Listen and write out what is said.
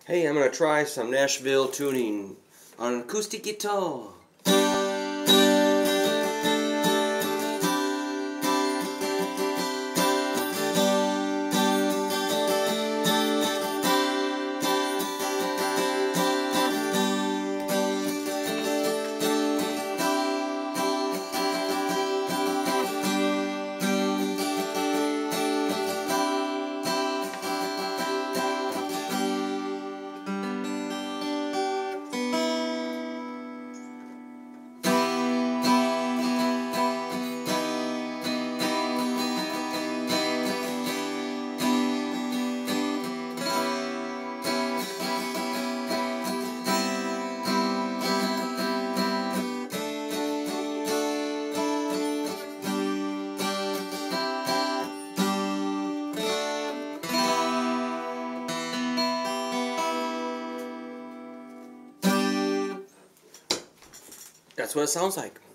Hey, I'm going to try some Nashville tuning on an acoustic guitar. That's what it sounds like.